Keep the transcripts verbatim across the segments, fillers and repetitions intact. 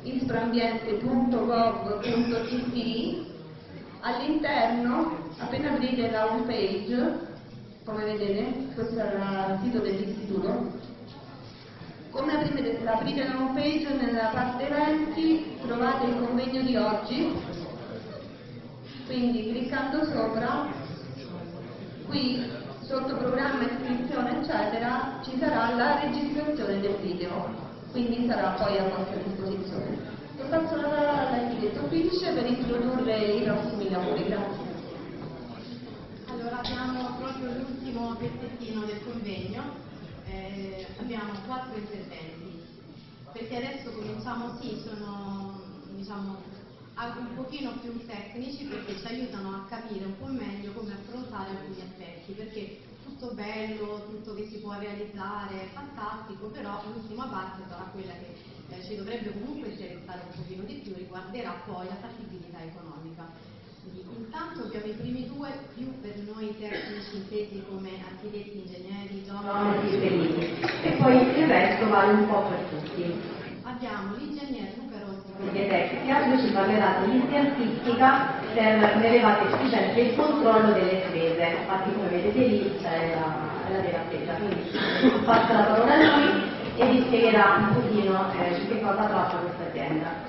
isproambiente punto gov punto it. All'interno, appena aprite la home page, come vedete, questo è il sito dell'istituto, come aprite, aprite la home page, nella parte eventi trovate il convegno di oggi, quindi cliccando sopra, qui sotto programma, iscrizione eccetera, ci sarà la registrazione del video, quindi sarà poi a vostra disposizione. E passo la parola all'architetto Fish per introdurre i prossimi lavori. Grazie. Allora, abbiamo proprio l'ultimo pezzettino del convegno, eh, abbiamo quattro interventi, perché adesso cominciamo, sì, sono diciamo un pochino più tecnici, perché ci aiutano a capire un po' meglio come affrontare alcuni aspetti, perché tutto bello, tutto che si può realizzare, è fantastico, però l'ultima parte sarà quella che eh, ci dovrebbe comunque interessare un pochino di più, riguarderà poi la fattibilità economica. Quindi, intanto abbiamo i primi due più per noi tecnici intesi come architetti, ingegneri, geometri, e poi il resto vale un po' per tutti. Abbiamo l'ingegnere Luca Rossi di Tecnica, lui ci parlerà dell'impiantistica per l'elevata efficienza e il controllo delle spese. Infatti, come vedete lì c'è la, la vera spesa, quindi passa la parola a lui e vi spiegherà un pochino eh, su che cosa tratta questa azienda.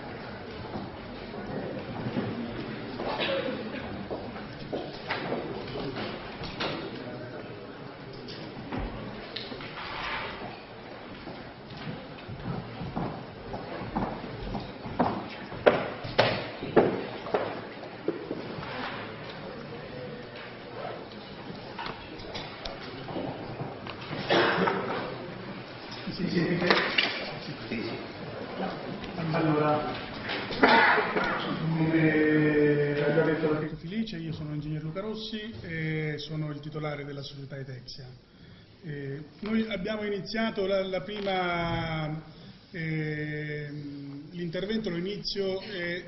Io sono l'ingegnere Luca Rossi e sono il titolare della società Etexia. Eh, noi abbiamo iniziato la, la prima, eh, l'intervento lo inizio eh,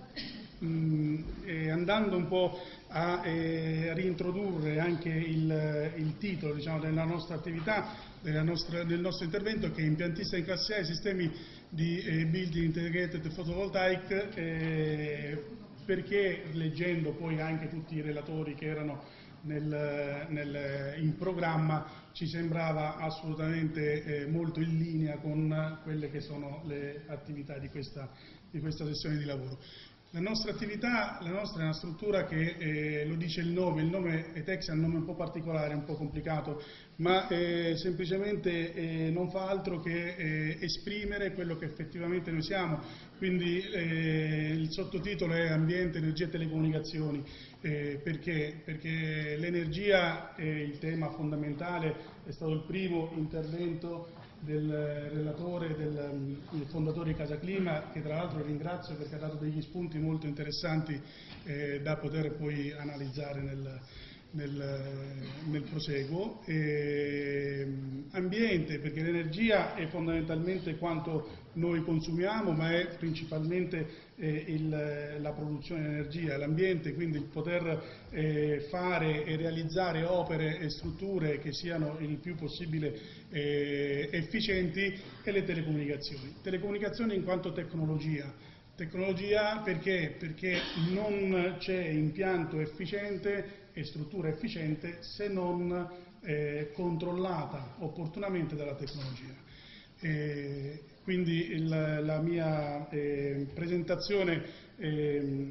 mh, eh, andando un po' a, eh, a riintrodurre anche il, il titolo, diciamo, della nostra attività, della nostra, del nostro intervento, che è impiantista in classe A e sistemi di eh, Building Integrated Photovoltaic, eh, perché leggendo poi anche tutti i relatori che erano nel, nel, in programma ci sembrava assolutamente eh, molto in linea con quelle che sono le attività di questa, di questa sessione di lavoro. La nostra attività, la nostra è una struttura che, eh, lo dice il nome, il nome Etexia è un nome un po' particolare, un po' complicato, ma eh, semplicemente eh, non fa altro che eh, esprimere quello che effettivamente noi siamo. Quindi eh, il sottotitolo è Ambiente, Energia e Telecomunicazioni. Eh, perché? Perché l'energia è il tema fondamentale, è stato il primo intervento del relatore, del, del fondatore di Casa Clima, che tra l'altro ringrazio perché ha dato degli spunti molto interessanti eh, da poter poi analizzare nel, nel, nel proseguo. E, ambiente, perché l'energia è fondamentalmente quanto noi consumiamo, ma è principalmente eh, il, la produzione di energia. L'ambiente, quindi il poter eh, fare e realizzare opere e strutture che siano il più possibile eh, efficienti, e le telecomunicazioni. Telecomunicazioni in quanto tecnologia. Tecnologia perché? Perché non c'è impianto efficiente e struttura efficiente se non eh, controllata opportunamente dalla tecnologia. Eh, quindi il, la mia eh, presentazione eh,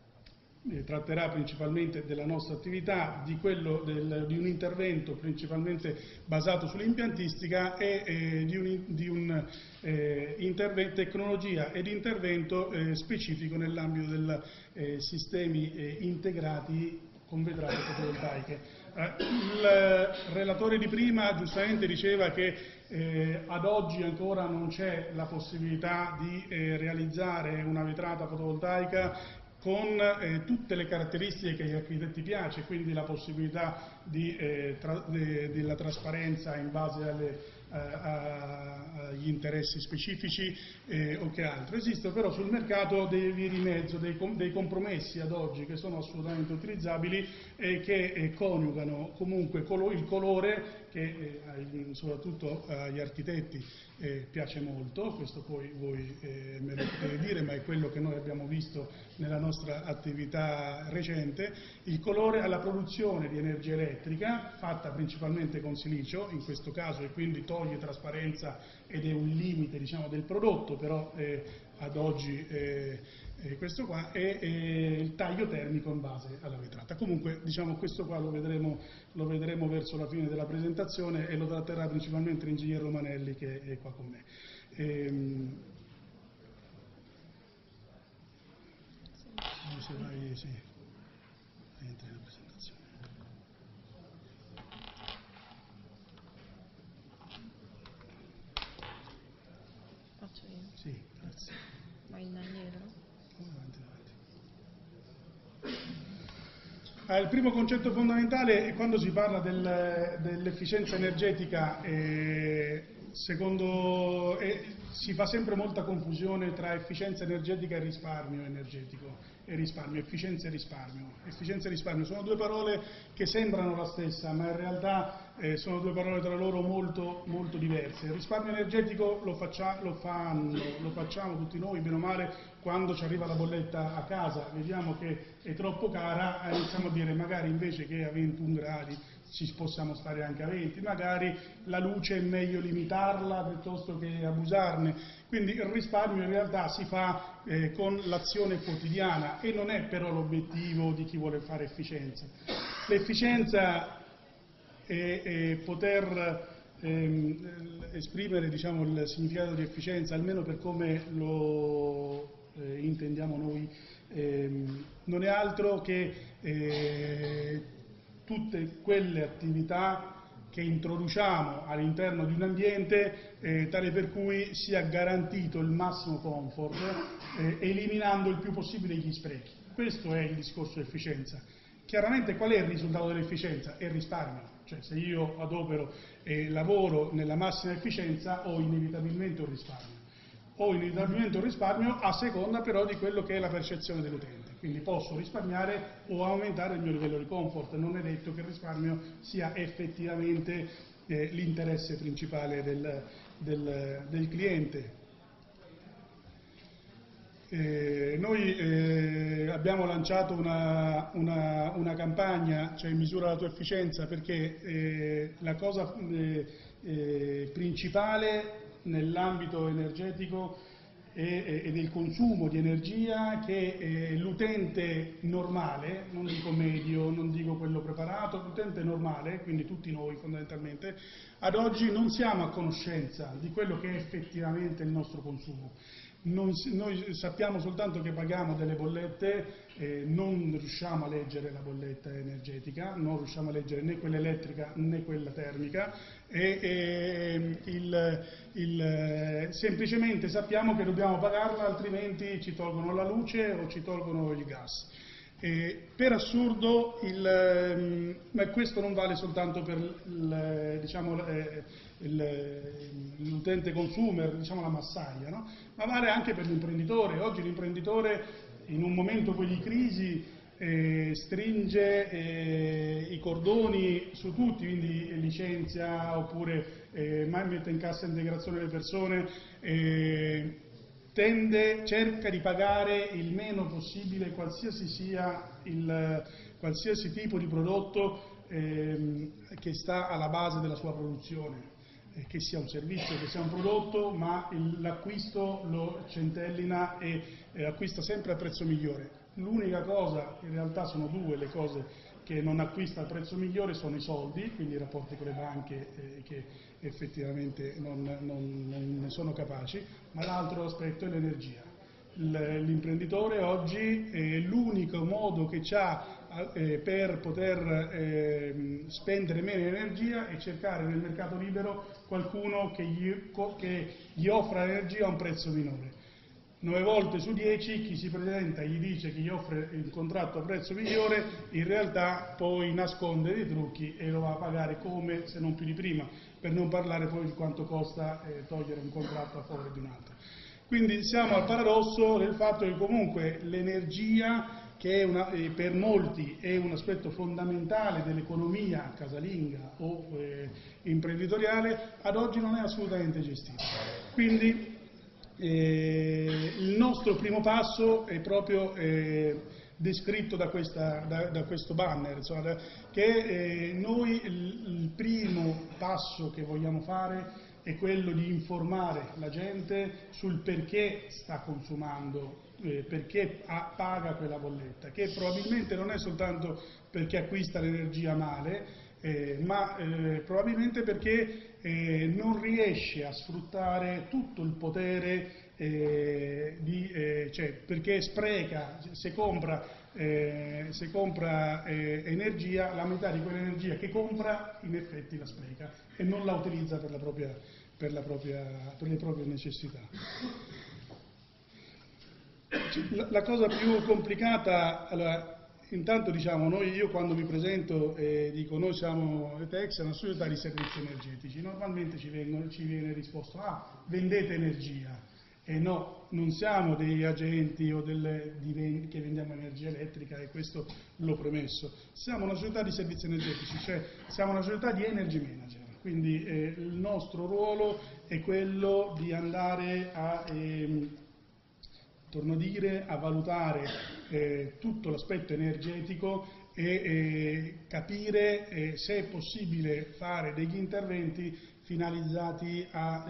tratterà principalmente della nostra attività, di, quello del, di un intervento principalmente basato sull'impiantistica e eh, di un, di un eh, intervento, tecnologia ed intervento eh, specifico nell'ambito dei eh, sistemi eh, integrati con vetrate fotovoltaiche. Eh, il relatore di prima giustamente diceva che eh, ad oggi ancora non c'è la possibilità di eh, realizzare una vetrata fotovoltaica con eh, tutte le caratteristiche che agli architetti piace, quindi la possibilità di, eh, tra, de, della trasparenza in base alle, a, a, agli interessi specifici eh, o che altro. Esistono però sul mercato dei vie di mezzo, dei, dei compromessi ad oggi che sono assolutamente utilizzabili e che eh, coniugano comunque colo, il colore che eh, soprattutto agli architetti eh, piace molto, questo poi voi eh, me lo potete dire, ma è quello che noi abbiamo visto nella nostra attività recente. Il colore alla produzione di energia elettrica, fatta principalmente con silicio, in questo caso, e quindi toglie trasparenza ed è un limite, diciamo, del prodotto, però eh, ad oggi eh, eh, questo qua è eh, il taglio termico in base alla vetrata. Comunque, diciamo, questo qua lo vedremo, lo vedremo verso la fine della presentazione e lo tratterà principalmente l'ingegnere Romanelli, che è qua con me. Ehm, se vai, sì, entri nella presentazione. Faccio io. Sì, grazie. Vai in dietro. Avanti, avanti. Ah, il primo concetto fondamentale è quando si parla del, dell'efficienza energetica, eh, secondo, eh, si fa sempre molta confusione tra efficienza energetica e risparmio energetico, e risparmio, efficienza e risparmio. Efficienza e risparmio sono due parole che sembrano la stessa, ma in realtà eh, sono due parole tra loro molto, molto diverse. Il risparmio energetico lo, faccia, lo, fanno, lo facciamo tutti noi, bene o male, quando ci arriva la bolletta a casa, vediamo che è troppo cara, iniziamo a dire magari invece che a ventuno gradi ci possiamo stare anche a venti, magari la luce è meglio limitarla piuttosto che abusarne, quindi il risparmio in realtà si fa eh, con l'azione quotidiana e non è però l'obiettivo di chi vuole fare efficienza. L'efficienza è, è poter ehm, esprimere, diciamo, il significato di efficienza, almeno per come lo eh, intendiamo noi, ehm, non è altro che eh, tutte quelle attività che introduciamo all'interno di un ambiente eh, tale per cui sia garantito il massimo comfort, eh, eliminando il più possibile gli sprechi. Questo è il discorso di efficienza. Chiaramente qual è il risultato dell'efficienza? È il risparmio, cioè se io adopero e lavoro nella massima efficienza ho inevitabilmente un risparmio. Ho inevitabilmente un risparmio a seconda però di quello che è la percezione dell'utente, quindi posso risparmiare o aumentare il mio livello di comfort, non è detto che il risparmio sia effettivamente eh, l'interesse principale del, del, del cliente. Eh, noi eh, abbiamo lanciato una, una, una campagna, cioè misura la tua efficienza, perché eh, la cosa eh, eh, principale nell'ambito energetico e, e del consumo di energia che eh, l'utente normale, non dico medio, non dico quello preparato, l'utente normale, quindi tutti noi fondamentalmente, ad oggi non siamo a conoscenza di quello che è effettivamente il nostro consumo. Non, noi sappiamo soltanto che paghiamo delle bollette, eh, non riusciamo a leggere la bolletta energetica, non riusciamo a leggere né quella elettrica né quella termica e, e il, il, semplicemente sappiamo che dobbiamo pagarla, altrimenti ci tolgono la luce o ci tolgono il gas. Eh, per assurdo, il, ma questo non vale soltanto per il, diciamo, eh, l'utente consumer, diciamo la massaia, no? Ma vale anche per l'imprenditore. Oggi l'imprenditore in un momento poi di crisi eh, stringe eh, i cordoni su tutti, quindi licenzia oppure eh, mette in cassa integrazione le persone, eh, tende, cerca di pagare il meno possibile qualsiasi sia il qualsiasi tipo di prodotto ehm, che sta alla base della sua produzione, eh, che sia un servizio, che sia un prodotto, ma il, l'acquisto lo centellina e eh, acquista sempre a prezzo migliore. L'unica cosa, in realtà sono due le cose che non acquista al prezzo migliore, sono i soldi, quindi i rapporti con le banche eh, che effettivamente non, non, non ne sono capaci, ma l'altro aspetto è l'energia. L'imprenditore oggi è l'unico modo che ha eh, per poter eh, spendere meno energia e cercare nel mercato libero qualcuno che gli, che gli offra l'energia a un prezzo minore. Nove volte su dieci chi si presenta e gli dice che gli offre il contratto a prezzo migliore, in realtà poi nasconde dei trucchi e lo va a pagare come, se non più di prima, per non parlare poi di quanto costa eh, togliere un contratto a favore di un altro. Quindi siamo al paradosso del fatto che comunque l'energia che è una, eh, per molti è un aspetto fondamentale dell'economia casalinga o eh, imprenditoriale, ad oggi non è assolutamente gestito. Quindi eh, il nostro primo passo è proprio eh, descritto da, questa, da, da questo banner, insomma, da, che eh, noi il, il primo passo che vogliamo fare è quello di informare la gente sul perché sta consumando, eh, perché ha, paga quella bolletta, che probabilmente non è soltanto perché acquista l'energia male, eh, ma eh, probabilmente perché eh, non riesce a sfruttare tutto il potere, eh, di, eh, cioè perché spreca, se compra, eh, se compra eh, energia, la metà di quell'energia che compra in effetti la spreca e non la utilizza per, la propria, per, la propria, per le proprie necessità. La, la cosa più complicata, allora, intanto diciamo, noi, io quando mi presento e eh, dico noi siamo Etex, una società di servizi energetici, normalmente ci, vengono, ci viene risposto, ah, vendete energia. E no, non siamo degli agenti o delle, di, che vendiamo energia elettrica, e questo l'ho premesso. Siamo una società di servizi energetici, cioè siamo una società di energy manager. Quindi eh, il nostro ruolo è quello di andare a, ehm, torno a dire, a valutare eh, tutto l'aspetto energetico e eh, capire eh, se è possibile fare degli interventi finalizzati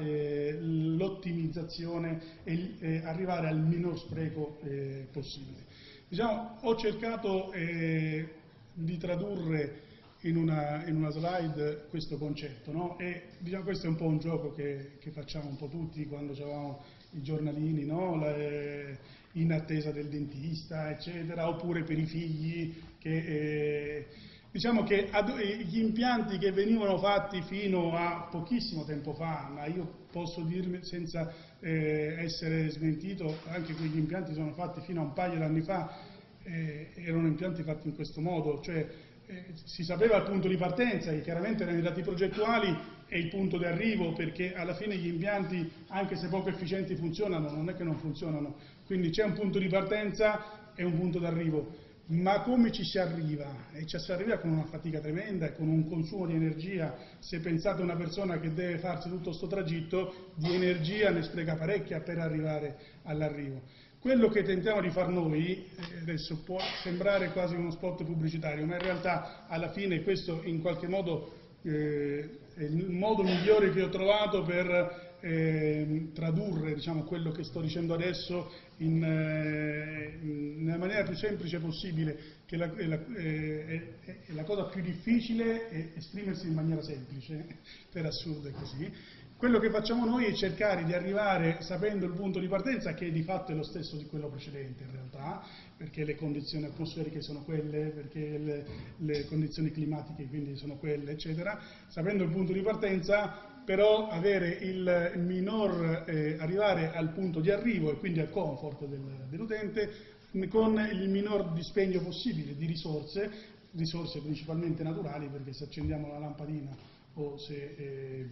all'ottimizzazione eh, e eh, arrivare al minor spreco eh, possibile. Diciamo, ho cercato eh, di tradurre in una, in una slide questo concetto, no? E diciamo, questo è un po' un gioco che, che facciamo un po' tutti quando avevamo i giornalini, no? La, eh, in attesa del dentista, eccetera, oppure per i figli che... Eh, Diciamo che ad, gli impianti che venivano fatti fino a pochissimo tempo fa, ma io posso dirmi senza eh, essere smentito, anche quegli impianti sono fatti fino a un paio di anni fa, eh, erano impianti fatti in questo modo, cioè eh, si sapeva il punto di partenza, che chiaramente erano i dati progettuali, e il punto di arrivo, perché alla fine gli impianti, anche se poco efficienti, funzionano, non è che non funzionano, quindi c'è un punto di partenza e un punto d'arrivo. Ma come ci si arriva? E ci si arriva con una fatica tremenda e con un consumo di energia. Se pensate a una persona che deve farsi tutto questo tragitto, di energia ne spreca parecchia per arrivare all'arrivo. Quello che tentiamo di far noi, adesso può sembrare quasi uno spot pubblicitario, ma in realtà alla fine questo in qualche modo eh, è il modo migliore che ho trovato per eh, tradurre, diciamo, quello che sto dicendo adesso in, eh, in, nella maniera più semplice possibile, che la, è, la, è, è la cosa più difficile è esprimersi in maniera semplice, per assurdo è così. Quello che facciamo noi è cercare di arrivare sapendo il punto di partenza, che di fatto è lo stesso di quello precedente in realtà, perché le condizioni atmosferiche sono quelle, perché le, le condizioni climatiche quindi sono quelle, eccetera, sapendo il punto di partenza, però avere il minor, eh, arrivare al punto di arrivo e quindi al comfort del, dell'utente con il minor dispendio possibile di risorse, risorse principalmente naturali, perché se accendiamo la lampadina o se eh,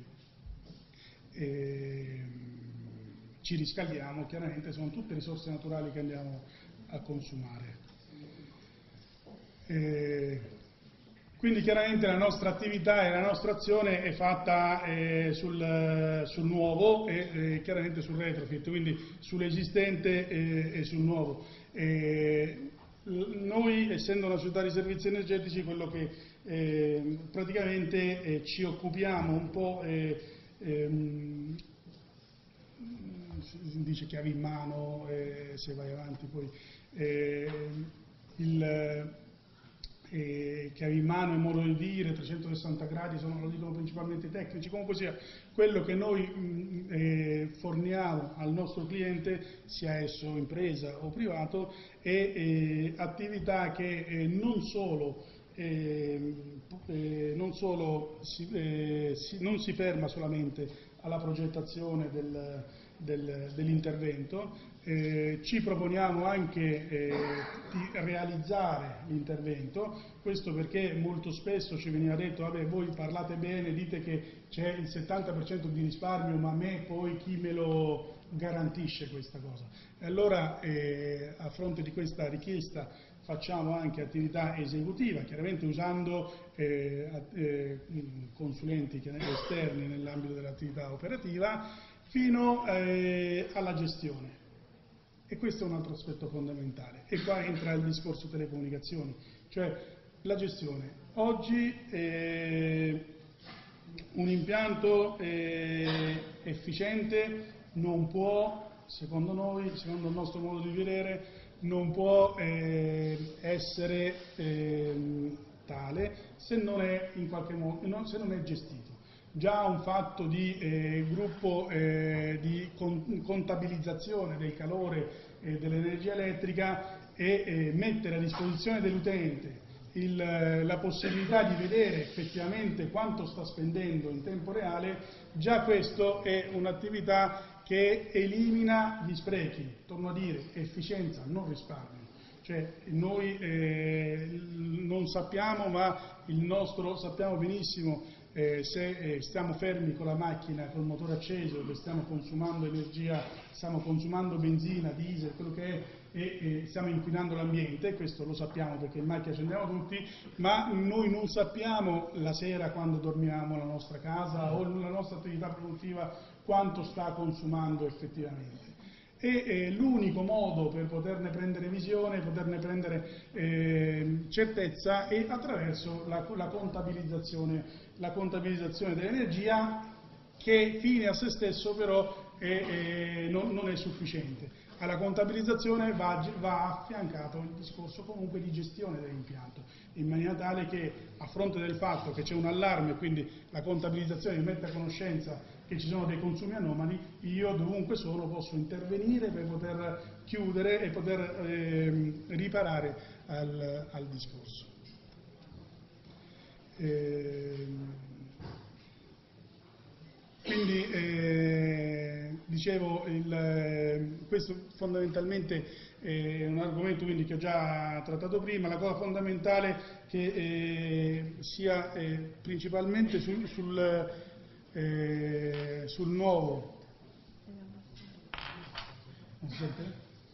eh, ci riscaldiamo, chiaramente sono tutte risorse naturali che andiamo a consumare. Eh, Quindi chiaramente la nostra attività e la nostra azione è fatta eh, sul, sul nuovo e eh, chiaramente sul retrofit, quindi sull'esistente e, e sul nuovo. E noi, essendo una società di servizi energetici, quello che eh, praticamente eh, ci occupiamo un po', eh, ehm, si dice chiavi in mano, eh, se vai avanti poi, eh, il... Eh, chiavi in mano e modo di dire, trecentosessanta gradi, sono, lo dicono principalmente i tecnici, comunque sia quello che noi mh, eh, forniamo al nostro cliente, sia esso impresa o privato, è eh, attività che eh, non solo, eh, eh, non, solo si, eh, si, non si ferma solamente alla progettazione del, del, dell'intervento. Eh, ci proponiamo anche eh, di realizzare l'intervento, questo perché molto spesso ci veniva detto, vabbè, voi parlate bene, dite che c'è il settanta per cento di risparmio, ma a me poi chi me lo garantisce questa cosa? E allora eh, a fronte di questa richiesta facciamo anche attività esecutiva, chiaramente usando eh, eh, consulenti esterni nell'ambito dell'attività operativa, fino eh, alla gestione. E questo è un altro aspetto fondamentale. E qua entra il discorso telecomunicazioni, cioè la gestione. Oggi eh, un impianto eh, efficiente non può, secondo noi, secondo il nostro modo di vedere, non può eh, essere eh, tale se non è in qualche modo, no, se non è gestito. Già un fatto di eh, gruppo eh, di con, contabilizzazione del calore e dell'energia elettrica e eh, mettere a disposizione dell'utente il, la possibilità di vedere effettivamente quanto sta spendendo in tempo reale, già questo è un'attività che elimina gli sprechi, torno a dire, efficienza, non risparmio. Cioè noi eh, non sappiamo, ma il nostro sappiamo benissimo eh, se eh, stiamo fermi con la macchina, con il motore acceso, che stiamo consumando energia, stiamo consumando benzina, diesel, quello che è, e, e stiamo inquinando l'ambiente, questo lo sappiamo perché in macchina ci andiamo tutti, ma noi non sappiamo la sera quando dormiamo la nostra casa o la nostra attività produttiva quanto sta consumando effettivamente. E eh, l'unico modo per poterne prendere visione, poterne prendere eh, certezza è attraverso la, la contabilizzazione, la contabilizzazione dell'energia, che fine a se stesso però è, è, non, non è sufficiente. Alla contabilizzazione va, va affiancato il discorso comunque di gestione dell'impianto, in maniera tale che a fronte del fatto che c'è un allarme, quindi la contabilizzazione mi mette a conoscenza che ci sono dei consumi anomali, io dovunque sono posso intervenire per poter chiudere e poter eh, riparare al, al discorso. Eh, quindi eh, dicevo, il, questo fondamentalmente è un argomento quindi che ho già trattato prima. La cosa fondamentale che eh, sia eh, principalmente sul, sul Eh, sul nuovo. Non si sente?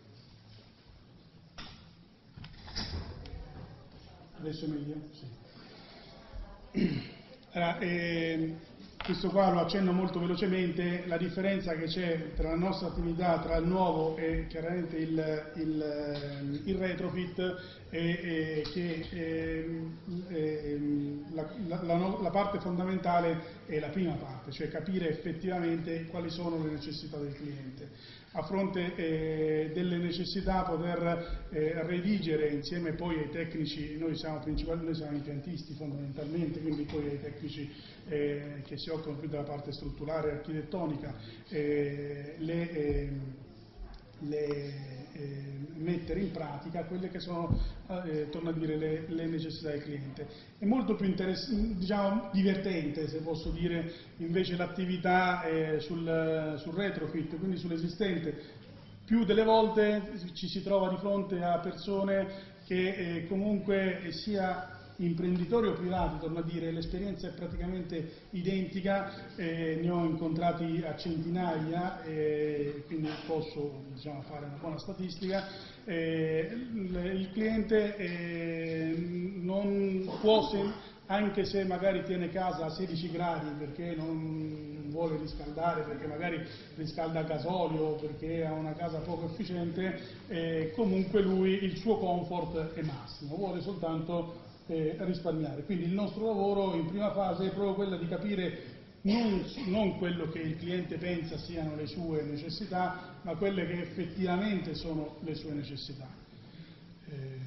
Adesso è meglio? Sì. Allora, eh, questo qua lo accenno molto velocemente, la differenza che c'è tra la nostra attività, tra il nuovo e chiaramente il, il, il retrofit, è, è che è, è, la, la, la parte fondamentale è la prima parte, cioè capire effettivamente quali sono le necessità del cliente. A fronte eh, delle necessità poter eh, redigere insieme poi ai tecnici, noi siamo principalmente, noi siamo impiantisti fondamentalmente, quindi poi ai tecnici eh, che si occupano più della parte strutturale e architettonica, eh, le, eh, le eh, mettere in pratica quelle che sono, eh, torno a dire, le, le necessità del cliente. È molto più diciamo, divertente, se posso dire, invece l'attività eh, sul, sul retrofit, quindi sull'esistente. Più delle volte ci si trova di fronte a persone che eh, comunque sia imprenditori o privati, torno a dire, l'esperienza è praticamente identica, eh, ne ho incontrati a centinaia, eh, quindi posso diciamo, fare una buona statistica. Eh, il cliente eh, non può, se, anche se magari tiene casa a sedici gradi perché non vuole riscaldare, perché magari riscalda a gasolio, perché ha una casa poco efficiente, eh, comunque lui il suo comfort è massimo, vuole soltanto Eh, risparmiare. Quindi il nostro lavoro in prima fase è proprio quello di capire non, non quello che il cliente pensa siano le sue necessità, ma quelle che effettivamente sono le sue necessità. Eh,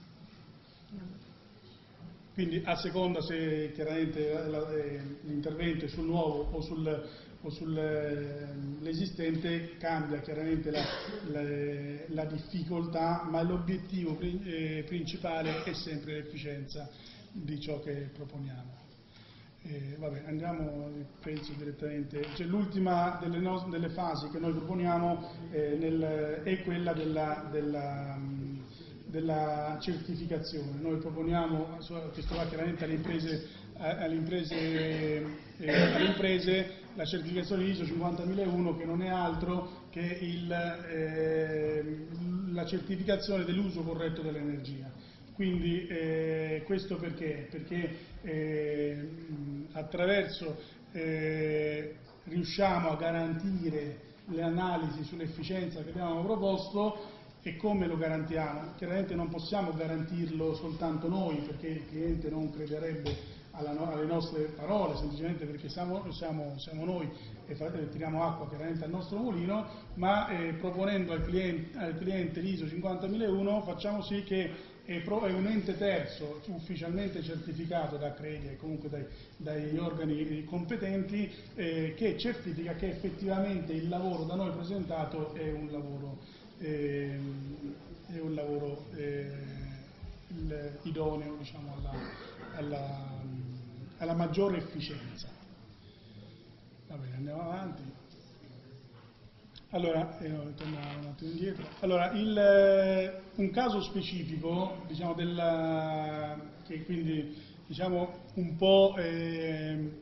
quindi a seconda se chiaramente l'intervento è sul nuovo o sul o sull'esistente cambia chiaramente la, la, la difficoltà, ma l'obiettivo eh, principale è sempre l'efficienza di ciò che proponiamo. Eh, vabbè, andiamo, penso direttamente, cioè, l'ultima delle, no, delle fasi che noi proponiamo eh, nel, è quella della, della, della certificazione. Noi proponiamo, questo va chiaramente alle imprese, alle imprese, eh, alle imprese la certificazione I S O cinquantamiladuemila, che non è altro che il, eh, la certificazione dell'uso corretto dell'energia. Quindi eh, questo perché? Perché eh, attraverso eh, riusciamo a garantire le analisi sull'efficienza che abbiamo proposto. E come lo garantiamo? Chiaramente non possiamo garantirlo soltanto noi, perché il cliente non crederebbe alla no, alle nostre parole, semplicemente perché siamo, siamo, siamo noi e fa, eh, tiriamo acqua chiaramente al nostro mulino, ma eh, proponendo al cliente, al cliente l'I S O cinquantamiladuemila facciamo sì che è, pro, è un ente terzo ufficialmente certificato da Credi e comunque dai, dagli organi competenti eh, che certifica che effettivamente il lavoro da noi presentato è un lavoro Eh, è un lavoro eh, il, idoneo, diciamo, alla, alla, alla maggiore efficienza. Va bene, andiamo avanti. Allora, eh, torniamo un attimo indietro. Allora, il, eh, un caso specifico, diciamo, della, che quindi diciamo un po' eh,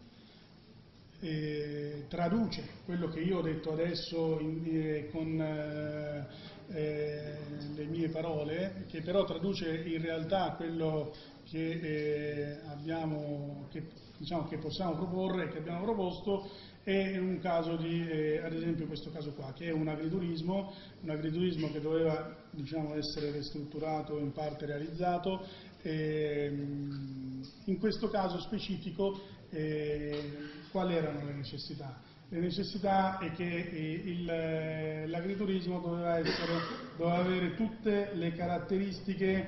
Eh, traduce quello che io ho detto adesso in, eh, con eh, eh, le mie parole, che però traduce in realtà quello che eh, abbiamo, che, diciamo, che possiamo proporre, che abbiamo proposto, è un caso di, eh, ad esempio questo caso qua, che è un agriturismo, un agriturismo che doveva, diciamo, essere ristrutturato, in parte realizzato. ehm, in questo caso specifico Eh, quali erano le necessità? Le necessità è che eh, il, l'agriturismo doveva, essere, doveva avere tutte le caratteristiche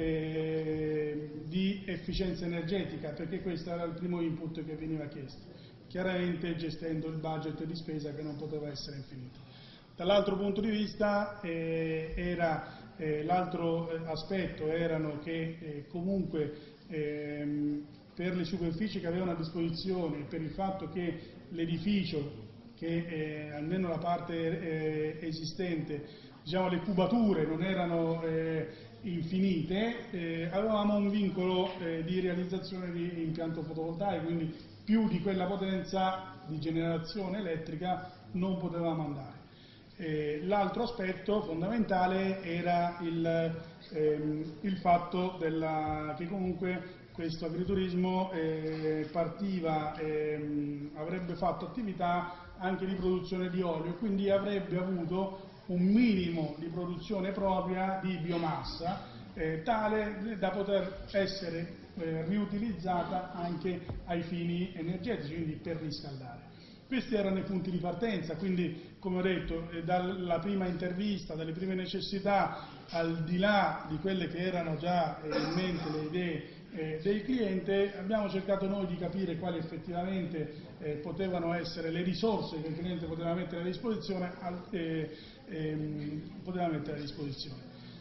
eh, di efficienza energetica, perché questo era il primo input che veniva chiesto, chiaramente gestendo il budget di spesa che non poteva essere infinito. Dall'altro punto di vista eh, era, eh, l'altro aspetto erano che eh, comunque ehm, per le superfici che avevano a disposizione, per il fatto che l'edificio, che eh, almeno la parte eh, esistente, diciamo le cubature non erano eh, infinite, eh, avevamo un vincolo eh, di realizzazione di impianto fotovoltaico, quindi più di quella potenza di generazione elettrica non potevamo andare. Eh, l'altro aspetto fondamentale era il, ehm, il fatto della, che comunque questo agriturismo eh, partiva, ehm, avrebbe fatto attività anche di produzione di olio, quindi avrebbe avuto un minimo di produzione propria di biomassa, eh, tale da poter essere eh, riutilizzata anche ai fini energetici, quindi per riscaldare. Questi erano i punti di partenza, quindi come ho detto, eh, dalla prima intervista, dalle prime necessità, al di là di quelle che erano già eh, in mente le idee eh, del cliente, abbiamo cercato noi di capire quali effettivamente eh, potevano essere le risorse che il cliente poteva mettere a disposizione, al, eh, ehm, poteva mettere a disposizione.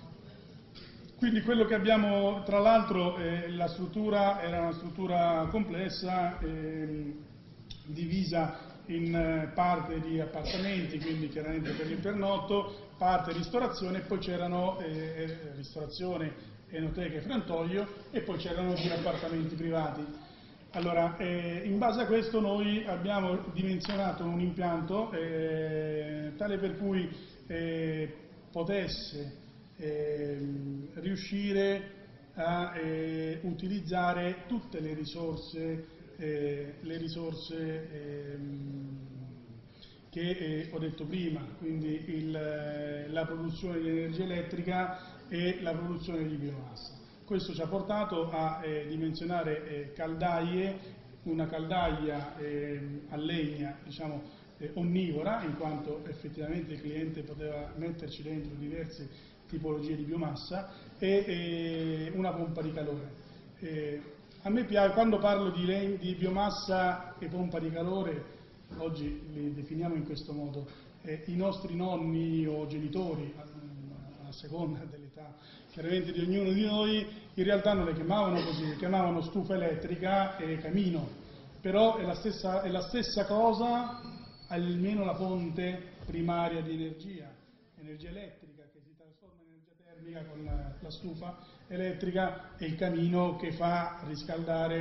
Quindi quello che abbiamo, tra l'altro eh, la struttura era una struttura complessa, eh, divisa in parte di appartamenti, quindi chiaramente per il pernotto, parte ristorazione, e poi c'erano eh, ristorazione, enoteca e frantoio, e poi c'erano due appartamenti privati. Allora, eh, in base a questo noi abbiamo dimensionato un impianto eh, tale per cui eh, potesse eh, riuscire a eh, utilizzare tutte le risorse Eh, le risorse ehm, che eh, ho detto prima, quindi il, eh, la produzione di energia elettrica e la produzione di biomassa. Questo ci ha portato a eh, dimensionare eh, caldaie, una caldaia eh, a legna, diciamo, eh, onnivora, in quanto effettivamente il cliente poteva metterci dentro diverse tipologie di biomassa, e eh, una pompa di calore. Eh, A me piace, quando parlo di, di biomassa e pompa di calore, oggi li definiamo in questo modo, eh, i nostri nonni o genitori, a, a seconda dell'età chiaramente di ognuno di noi, in realtà non le chiamavano così, le chiamavano stufa elettrica e camino, però è la stessa, è la stessa cosa, almeno la fonte primaria di energia, energia elettrica che si trasforma in energia termica con la, la stufa elettrica e il camino che fa riscaldare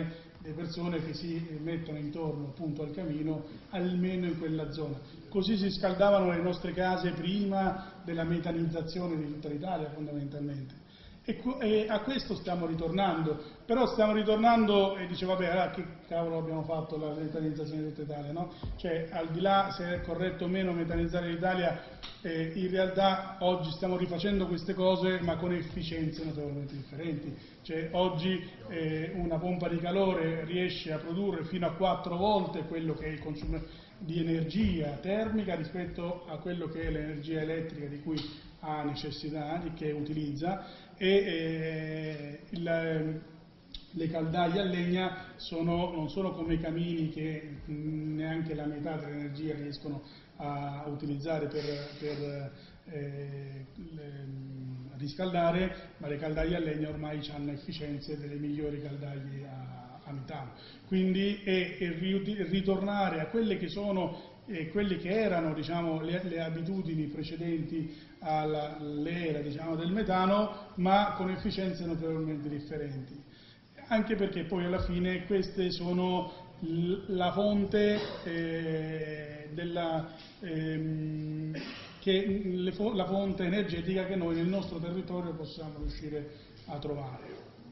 le persone che si mettono intorno appunto al camino, almeno in quella zona. Così si scaldavano le nostre case prima della metanizzazione di tutta l'Italia fondamentalmente. E, e a questo stiamo ritornando, però stiamo ritornando e dice vabbè, allora, che cavolo abbiamo fatto la metanizzazione di tutta Italia, no? Cioè al di là se è corretto o meno metanizzare l'Italia, eh, in realtà oggi stiamo rifacendo queste cose ma con efficienze notevolmente differenti. Cioè oggi eh, una pompa di calore riesce a produrre fino a quattro volte quello che è il consumo di energia termica rispetto a quello che è l'energia elettrica di cui ha necessità, di che utilizza, e eh, il, le caldaie a legna sono, non sono come i camini che mh, neanche la metà dell'energia riescono a utilizzare per, per eh, le, riscaldare, ma le caldaie a legna ormai hanno efficienze delle migliori caldaie a, a metano. Quindi è, è ritornare a quelle che sono e quelle che erano, diciamo, le, le abitudini precedenti all'era, diciamo, del metano, ma con efficienze notevolmente differenti. Anche perché poi alla fine queste sono la fonte eh, della, ehm, che, le, la fonte energetica che noi nel nostro territorio possiamo riuscire a trovare.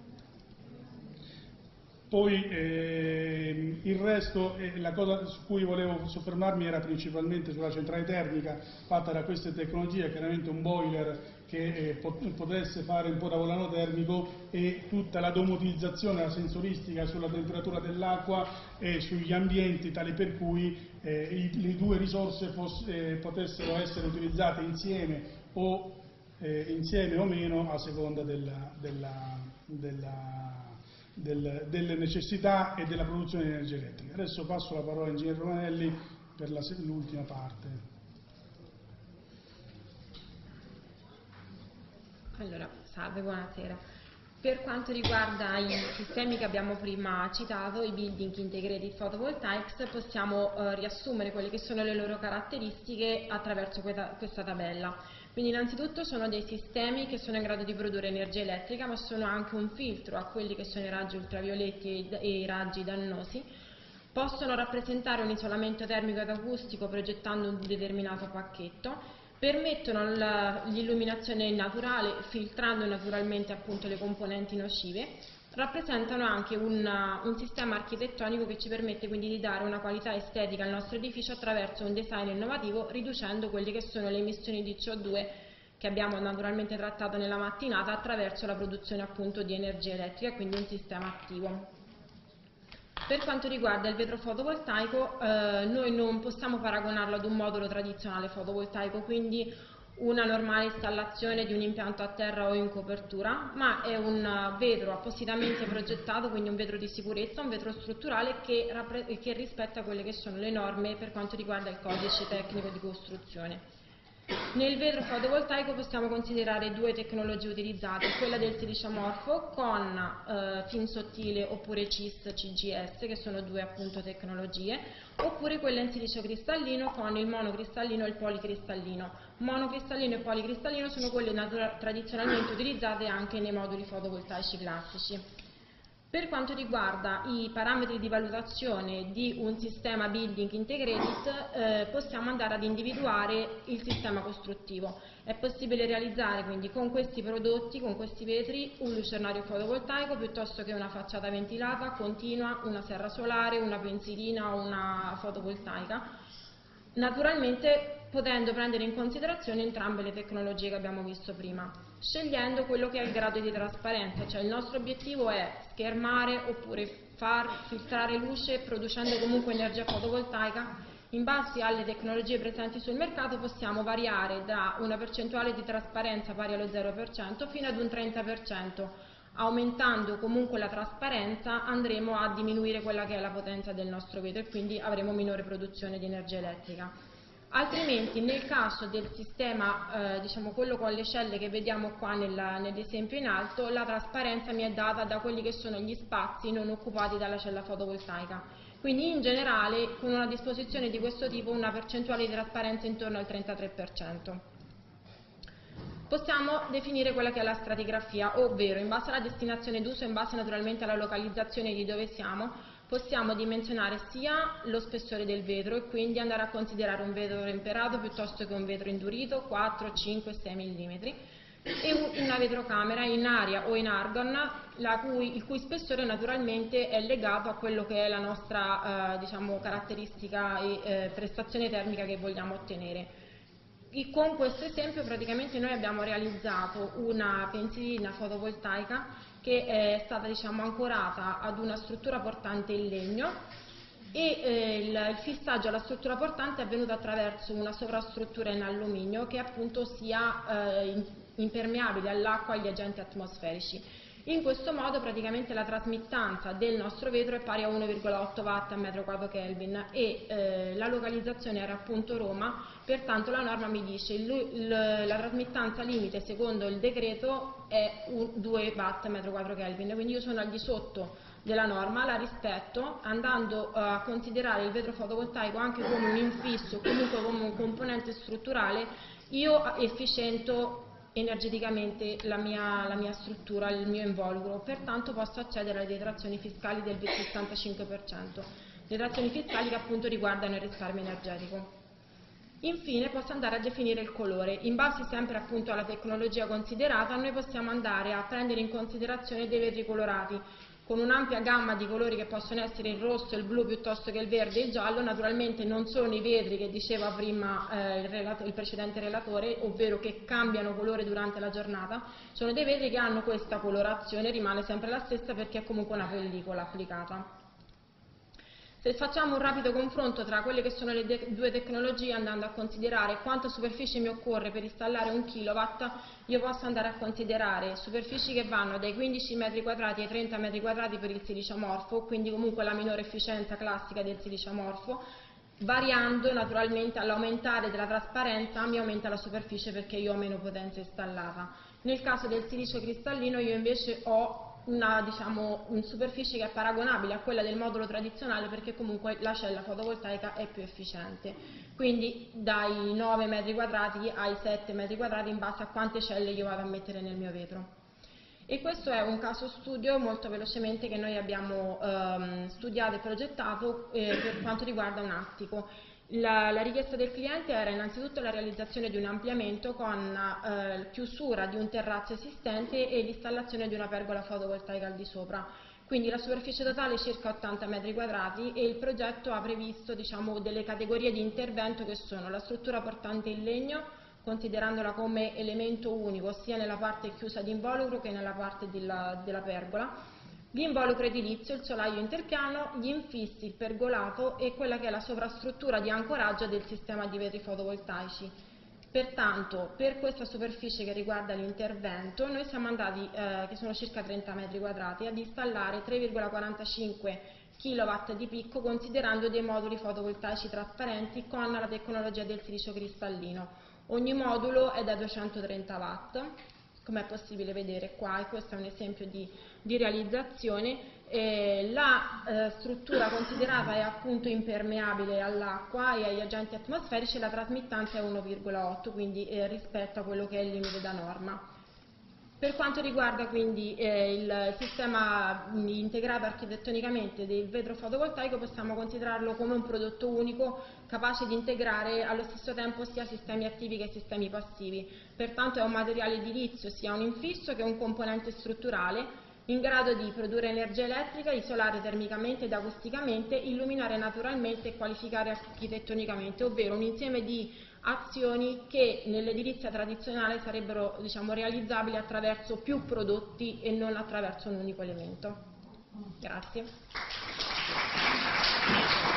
Poi eh, il resto, eh, la cosa su cui volevo soffermarmi era principalmente sulla centrale termica fatta da queste tecnologie, chiaramente un boiler che eh, potesse fare un po' da volano termico e tutta la domotizzazione, la sensoristica sulla temperatura dell'acqua e sugli ambienti, tale per cui eh, i, le due risorse foss, eh, potessero essere utilizzate insieme o, eh, insieme o meno a seconda della, della, della Del, delle necessità e della produzione di energia elettrica. Adesso passo la parola all'ingegner Romanelli per la, l'ultima parte. Allora, salve, buonasera. Per quanto riguarda i sistemi che abbiamo prima citato, i Building Integrated Photovoltaics, possiamo eh, riassumere quelle che sono le loro caratteristiche attraverso questa, questa tabella. Quindi innanzitutto sono dei sistemi che sono in grado di produrre energia elettrica, ma sono anche un filtro a quelli che sono i raggi ultravioletti e i raggi dannosi. Possono rappresentare un isolamento termico ed acustico progettando un determinato pacchetto. Permettono l'illuminazione naturale, filtrando naturalmente appunto le componenti nocive. Rappresentano anche un, un sistema architettonico che ci permette quindi di dare una qualità estetica al nostro edificio attraverso un design innovativo, riducendo quelle che sono le emissioni di C O due che abbiamo naturalmente trattato nella mattinata attraverso la produzione appunto di energia elettrica, quindi un sistema attivo. Per quanto riguarda il vetro fotovoltaico, eh, noi non possiamo paragonarlo ad un modulo tradizionale fotovoltaico, quindi una normale installazione di un impianto a terra o in copertura, ma è un vetro appositamente progettato, quindi un vetro di sicurezza, un vetro strutturale che, che rispetta quelle che sono le norme per quanto riguarda il codice tecnico di costruzione. Nel vetro fotovoltaico possiamo considerare due tecnologie utilizzate, quella del siliciamorfo con eh, film sottile oppure C I S C G S, che sono due appunto tecnologie, oppure quella in silicio cristallino con il monocristallino e il policristallino. Monocristallino e policristallino sono quelle tradizionalmente utilizzate anche nei moduli fotovoltaici classici. Per quanto riguarda i parametri di valutazione di un sistema Building Integrated, eh, possiamo andare ad individuare il sistema costruttivo. È possibile realizzare quindi con questi prodotti, con questi vetri, un lucernario fotovoltaico piuttosto che una facciata ventilata, continua, una serra solare, una pensilina o una fotovoltaica. Naturalmente potendo prendere in considerazione entrambe le tecnologie che abbiamo visto prima, scegliendo quello che è il grado di trasparenza, cioè il nostro obiettivo è schermare oppure far filtrare luce producendo comunque energia fotovoltaica. In base alle tecnologie presenti sul mercato possiamo variare da una percentuale di trasparenza pari allo zero per cento fino ad un trenta per cento. Aumentando comunque la trasparenza andremo a diminuire quella che è la potenza del nostro vetro e quindi avremo minore produzione di energia elettrica. Altrimenti nel caso del sistema, eh, diciamo quello con le celle che vediamo qua nella, nell'esempio in alto, la trasparenza mi è data da quelli che sono gli spazi non occupati dalla cella fotovoltaica. Quindi in generale con una disposizione di questo tipo una percentuale di trasparenza intorno al trentatré per cento. possiamo definire quella che è la stratigrafia, ovvero in base alla destinazione d'uso, in base naturalmente alla localizzazione di dove siamo, possiamo dimensionare sia lo spessore del vetro e quindi andare a considerare un vetro temperato piuttosto che un vetro indurito, quattro, cinque, sei millimetri, e una vetrocamera in aria o in argon, la cui, il cui spessore naturalmente è legato a quello che è la nostra eh, diciamo, caratteristica e eh, prestazione termica che vogliamo ottenere. E con questo esempio praticamente noi abbiamo realizzato una pensilina fotovoltaica che è stata diciamo, ancorata ad una struttura portante in legno e eh, il, il fissaggio alla struttura portante è avvenuto attraverso una sovrastruttura in alluminio che appunto sia eh, impermeabile all'acqua e agli agenti atmosferici. In questo modo praticamente la trasmittanza del nostro vetro è pari a uno virgola otto watt a metro quadro Kelvin e eh, la localizzazione era appunto Roma, pertanto la norma mi dice il, il, la trasmittanza limite secondo il decreto è due watt a metro quadro Kelvin, quindi io sono al di sotto della norma, la rispetto andando a considerare il vetro fotovoltaico anche come un infisso, comunque come un componente strutturale, io efficiento energeticamente la mia, la mia struttura, il mio involucro, pertanto posso accedere alle detrazioni fiscali del sessantacinque per cento, detrazioni fiscali che appunto riguardano il risparmio energetico. Infine posso andare a definire il colore, in base sempre appunto alla tecnologia considerata noi possiamo andare a prendere in considerazione dei vetri colorati, con un'ampia gamma di colori che possono essere il rosso, il blu piuttosto che il verde e il giallo. Naturalmente non sono i vetri che diceva prima eh, il, relato, il precedente relatore, ovvero che cambiano colore durante la giornata, sono dei vetri che hanno questa colorazione, rimane sempre la stessa perché è comunque una pellicola applicata. Se facciamo un rapido confronto tra quelle che sono le due tecnologie, andando a considerare quanta superficie mi occorre per installare un kilowatt, io posso andare a considerare superfici che vanno dai quindici metri quadrati ai trenta metri quadrati per il siliciamorfo, quindi comunque la minore efficienza classica del siliciamorfo, variando naturalmente all'aumentare della trasparenza mi aumenta la superficie perché io ho meno potenza installata. Nel caso del silicio cristallino io invece ho una diciamo, un superficie che è paragonabile a quella del modulo tradizionale perché comunque la cella fotovoltaica è più efficiente, quindi dai nove metri quadrati ai sette metri quadrati in base a quante celle io vado a mettere nel mio vetro. E questo è un caso studio molto velocemente che noi abbiamo ehm, studiato e progettato eh, per quanto riguarda un attico. La, la richiesta del cliente era innanzitutto la realizzazione di un ampliamento con eh, chiusura di un terrazzo esistente e l'installazione di una pergola fotovoltaica al di sopra. Quindi la superficie totale è circa ottanta metri quadrati e il progetto ha previsto diciamo, delle categorie di intervento che sono la struttura portante in legno, considerandola come elemento unico sia nella parte chiusa di involucro che nella parte della, della pergola, l'involucro edilizio, il solaio interpiano, gli infissi, il pergolato e quella che è la sovrastruttura di ancoraggio del sistema di vetri fotovoltaici. Pertanto, per questa superficie che riguarda l'intervento, noi siamo andati, eh, che sono circa trenta metri quadrati, ad installare tre virgola quarantacinque kilowatt di picco considerando dei moduli fotovoltaici trasparenti con la tecnologia del silicio cristallino. Ogni modulo è da duecentotrenta watt, come è possibile vedere qua, e questo è un esempio di, di realizzazione. Eh, la eh, struttura considerata è appunto impermeabile all'acqua e agli agenti atmosferici e la trasmittanza è uno virgola otto, quindi eh, rispetto a quello che è il limite da norma. Per quanto riguarda quindi eh, il sistema integrato architettonicamente del vetro fotovoltaico, possiamo considerarlo come un prodotto unico capace di integrare allo stesso tempo sia sistemi attivi che sistemi passivi. Pertanto è un materiale edilizio sia un infisso che un componente strutturale in grado di produrre energia elettrica, isolare termicamente ed acusticamente, illuminare naturalmente e qualificare architettonicamente, ovvero un insieme di azioni che nell'edilizia tradizionale sarebbero diciamo, realizzabili attraverso più prodotti e non attraverso un unico elemento. Grazie.